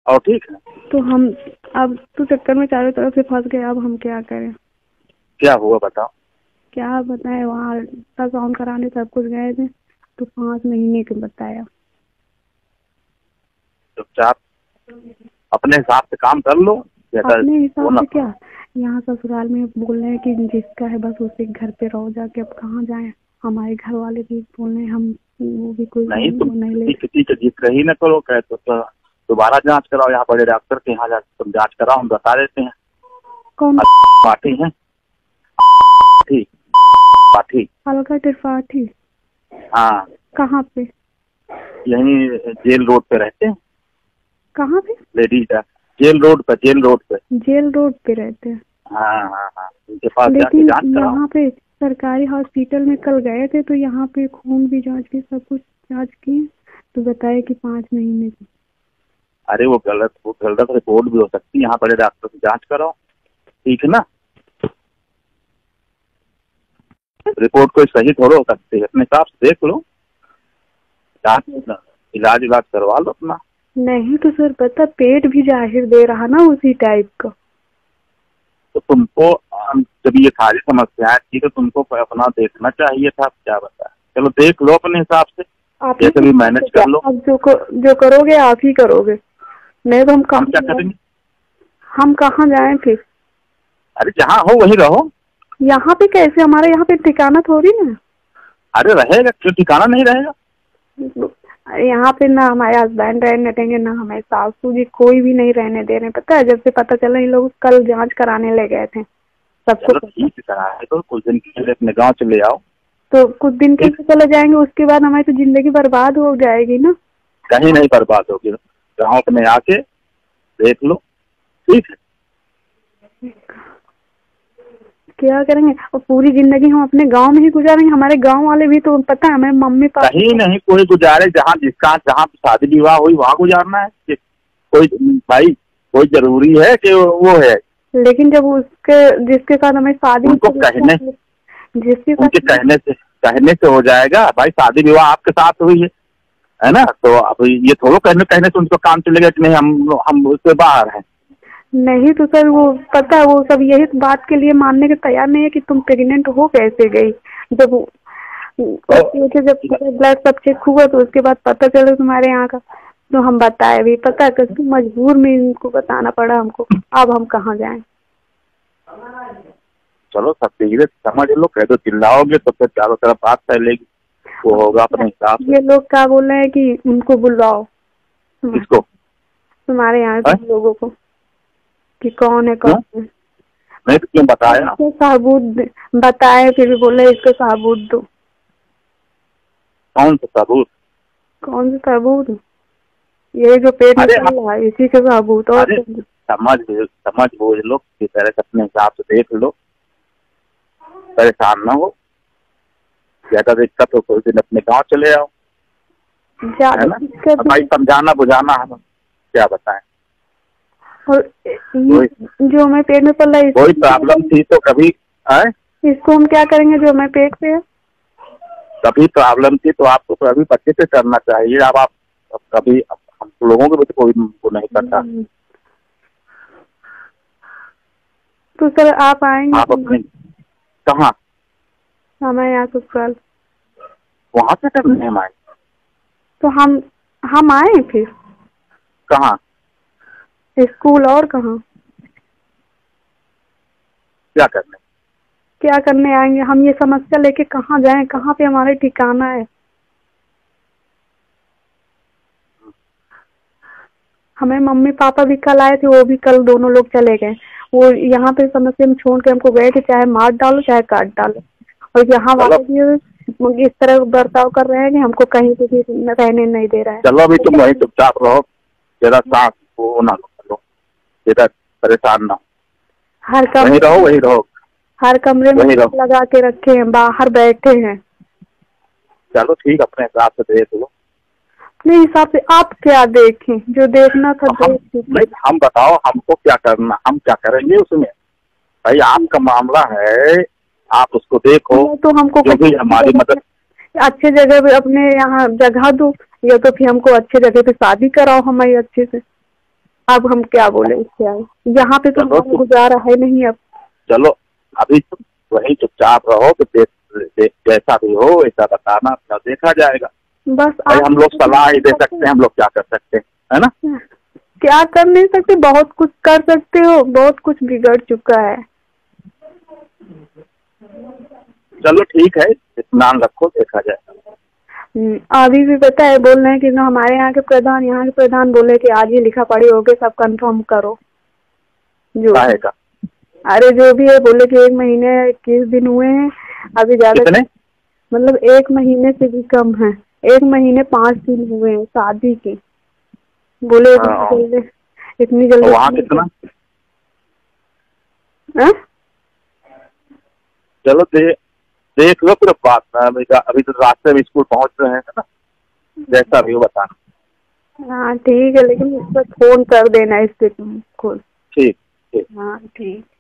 और ठीक है। तो हम अब तो चक्कर में चारों तरफ से फंस गए, अब हम क्या करें? क्या हुआ बताओ। क्या बताएं, वहाँ अल्ट्रासाउंड कराने सब कुछ गए थे तो 5 महीने के बताया। चुपचाप अपने हिसाब से काम कर लो। अपने हिसाब से क्या, यहाँ ससुराल में बोल रहे हैं कि जिसका है बस उसी घर पे रहो जाके, अब कहाँ जाएं? हमारे घर वाले भी बोल रहे हैं, हम वो भी कोई नहीं, तुम नहीं ले। किसी की जिक्र ही न करो, कहे तो दोबारा जांच कराओ, यहाँ बड़े डॉक्टर के यहाँ जाके तुम जांच कराओ, हम बता देते हैं। कौन पाठी है? पाठी अलका त्रिपाठी? हाँ। कहाँ पे? यहीं जेल रोड पे रहते हैं। कहाँ पे? लेडीज जेल रोड पे जेल रोड पे रहते हैं। हाँ हाँ हाँ, उनके पास लेकिन जाके जांच कराओ। यहाँ पे सरकारी हॉस्पिटल में कल गए थे तो यहाँ पे खून भी जांच की, सब कुछ जांच की तो बताए कि 5 महीने की। अरे वो गलत रिपोर्ट भी हो सकती है, यहाँ बड़े डॉक्टर से जांच कराओ, ठीक है ना। रिपोर्ट कोई सही थोड़ा हो सकती है, अपने हिसाब से देख लो, जांच इलाज करवा लो अपना। नहीं तो सर पता, पेट भी जाहिर दे रहा ना उसी टाइप का। तो तुमको जब ये सारी समस्याएं थी तो तुमको अपना देखना चाहिए था, क्या बता। चलो देख लो अपने हिसाब से, जैसे भी मैनेज कर लो। अब जो करोगे आप ही करोगे, नहीं तो हम क्या करेंगे? हम कहाँ जाएं फिर? अरे जहाँ हो वहीं रहो। यहाँ पे कैसे? हमारे यहाँ पे ठिकाना थोड़ी ना। अरे रहेगा, क्यों ठिकाना नहीं रहेगा? यहाँ पे ना हमारे हस्बैंड रहने देंगे ना हमारे सासू जी, कोई भी नहीं रहने दे रहे। पता है, जब से पता चला इन लोग कल जांच कराने ले गए थे सबको। ठीक है, तो कुछ दिन के लिए अपने गाँव चले आओ। तो कुछ दिन के लिए चले जाएंगे, उसके बाद हमारी तो जिंदगी बर्बाद हो जाएगी ना। कहीं नहीं बर्बाद होगी, गाँव अपने आके देख लो, ठीक है। क्या करेंगे? और पूरी जिंदगी हम अपने गांव में ही गुजारेंगे? हमारे गांव वाले भी तो पता है, हमें मम्मी पापा कहीं नहीं कोई गुजारे, जहाँ शादी विवाह हुई वहाँ गुजारना है कि कोई भाई कोई जरूरी है कि वो है। लेकिन जब जिसके साथ हमें शादी, उनको कहने से हो जाएगा? भाई शादी विवाह आपके साथ हुई है ना, तो अब ये थोड़ा कहने से उनको काम चलेगा कि नहीं हम उससे बाहर हैं। नहीं तो सर वो पता है, वो सब यही बात के लिए मानने के तैयार नहीं है कि तुम प्रेग्नेंट हो कैसे गई। जब ब्लड सब चेक हुआ तो उसके बाद पता चला तुम्हारे यहाँ का, तो हम बताए भी, पता है मजबूर में इनको बताना पड़ा हमको। अब हम कहाँ जाएं? चलो सब धीरे समझ लो, कह दो चिल्लाओगे तो फिर चारों तरफ बात फैलेगी, वो होगा अपने हिसाब से। ये लोग क्या बोल रहे हैं कि उनको बुलाओ। किसको? तुम्हारे यहाँ के लोगों को, कि कौन है कौन है। नहीं तो क्यों बताया? सबूत बताए, फिर भी बोले इसको सबूत दो। कौन सा सबूत? कौन सा सबूत? ये जो पेट में चल रहा है इसी के सबूत। और समझ बोझ लो, किसी तरह से अपने हिसाब से देख लो, परेशान ना हो। ज्यादा दिक्कत हो कोई दिन अपने गाँव चले आओ, है ना। भाई समझाना बुझाना है, क्या बताएं। और जो हमें पेट में पल रहा है, कोई प्रॉब्लम थी तो कभी इसको हम क्या करेंगे जो हमें पेट पे है? कभी प्रॉब्लम थी तो आपको कभी बच्चे से करना चाहिए। अब आप कभी हम लोगों को भी तो कोई वो नहीं करता। तो सर आप आएंगे? आप अपने कहाँ? हमारे यहाँ ससुराल। वहाँ से करने हम आए? तो हम आए फिर कहाँ? स्कूल और कहाँ? क्या करने आएंगे हम? ये समस्या लेके कहाँ जाएं? कहाँ पे हमारे ठिकाना है? हमें मम्मी पापा भी कल आए थे, वो भी कल दोनों लोग चले गए। वो यहाँ पे समस्या में छोड़ के हमको गए थे, चाहे मार डालो चाहे काट डालो। और यहाँ वाले भी इस तरह बर्ताव कर रहे हैं कि हमको कहीं पे भी रहने नहीं दे रहा है। चलो अभी तुम वहीं चुपचाप रहो, जरा सांस वो ना लो, इधर परेशान ना। हर कमरे वही रहो, हर कमरे में लगा के रखे हैं, बाहर बैठे हैं। चलो ठीक, अपने हिसाब से देख लो। अपने हिसाब से आप क्या देखें? जो देखना था हम बताओ हमको क्या करना, हम क्या करेंगे उसमें? भाई आपका मामला है, आप उसको देखो। तो हमको जो भी हमारी मदद, अच्छे जगह पे अपने यहाँ जगह दो, या तो फिर हमको अच्छे जगह पे शादी कराओ हमारी अच्छे से। अब हम क्या बोले इससे आगे, यहाँ पे तो हमारा गुजारा है नहीं अब। चलो अभी तुम वही चुपचाप रहो कि जैसा भी हो वैसा बताना, अपना देखा जाएगा। बस भाई हम लोग सलाह ही दे सकते हैं, हम लोग क्या कर सकते हैं, है ना? क्या कर नहीं सकते, बहुत कुछ कर सकते हो, बहुत कुछ बिगड़ चुका है। चलो ठीक है, इत्मीनान रखो, देखा जाएगा। अभी भी पता है बोल रहे हैं कि हमारे यहाँ के प्रधान बोले कि आज ही लिखा पढ़ी हो गए, सब कंफर्म करो जो आएगा। अरे जो भी है, बोले कि 1 महीने 21 दिन हुए हैं, अभी ज्यादा मतलब 1 महीने से भी कम है, 1 महीने 5 दिन हुए हैं शादी के। बोले इतनी जल्दी वहाँ कितना? चलो देख लो फिर बात में, अभी तो रास्ते में स्कूल पहुँच रहे हैं ना, जैसा भी हो बताना। हाँ ठीक है, लेकिन इस पर फोन कर देना इससे तुम खुद। ठीक। हाँ ठीक।